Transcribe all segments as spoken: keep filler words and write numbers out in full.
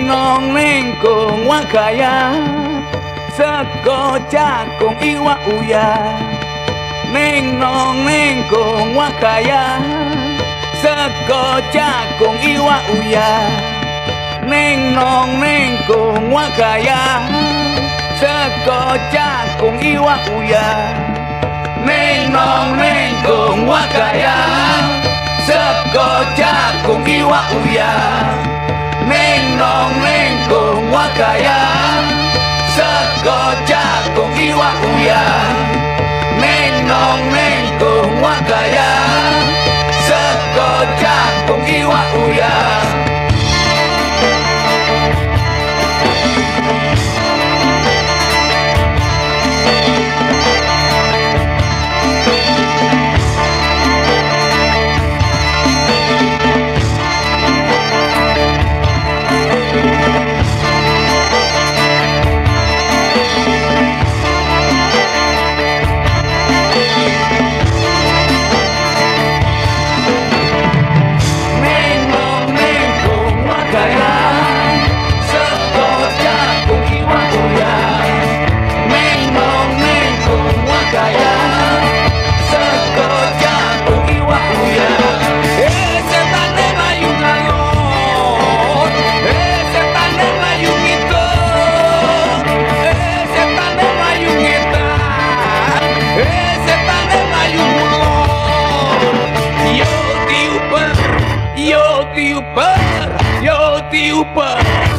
Neng nong neng kong wakaya seko cakung iwa uya. Neng nong neng kong wakaya seko cakung iwa uya. Neng nong neng kong wakaya seko cakung iwa uya. Neng nong neng kong wakaya seko cakung iwa uya. Neng nong neng kong wakaya seko cakung iwa uya. Neng nong neng kong wakaya seko cakung iwa uya. Yo tiuper.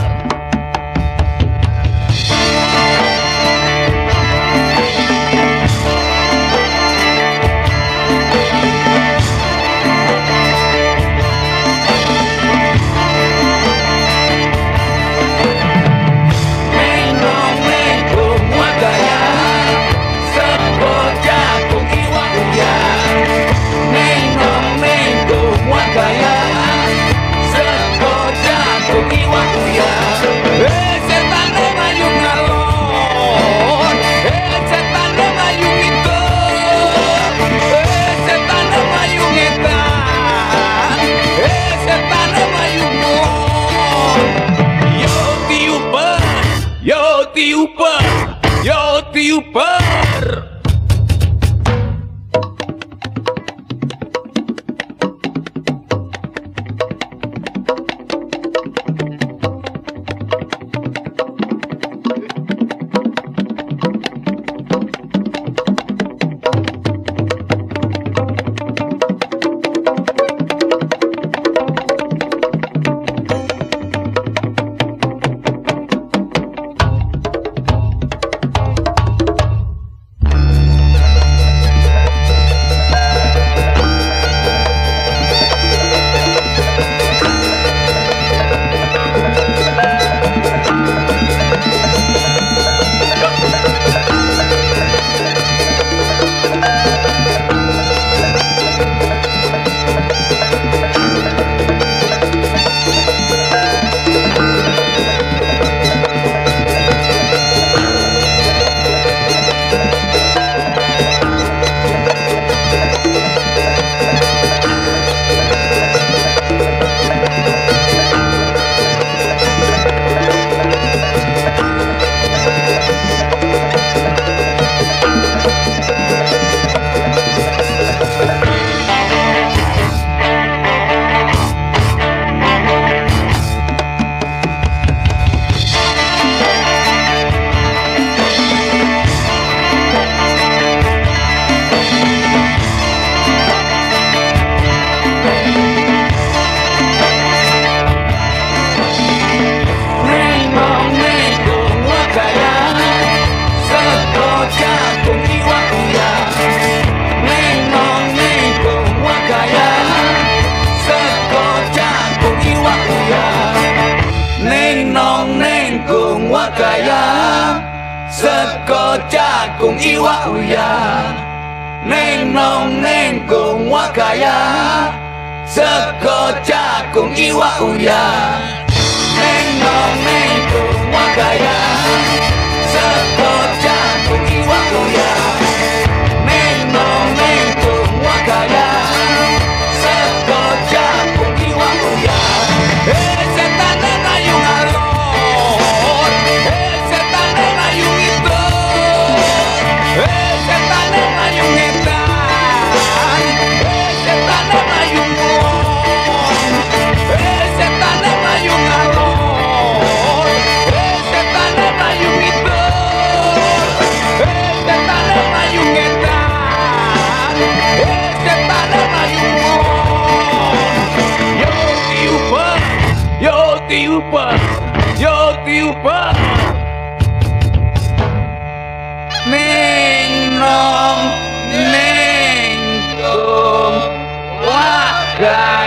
Tiuper, yo tiuper. Seko cakung iwa uya. Neng nong neng kong wakaya seko cakung iwa uya. Neng nong neng kong wakaya seko cakung iwa uya. Neng nong neng kong wakaya seko cakung iwa uya. Eh setan ayung alon. tiupa, yo tiupa. Ning nong ning kong wah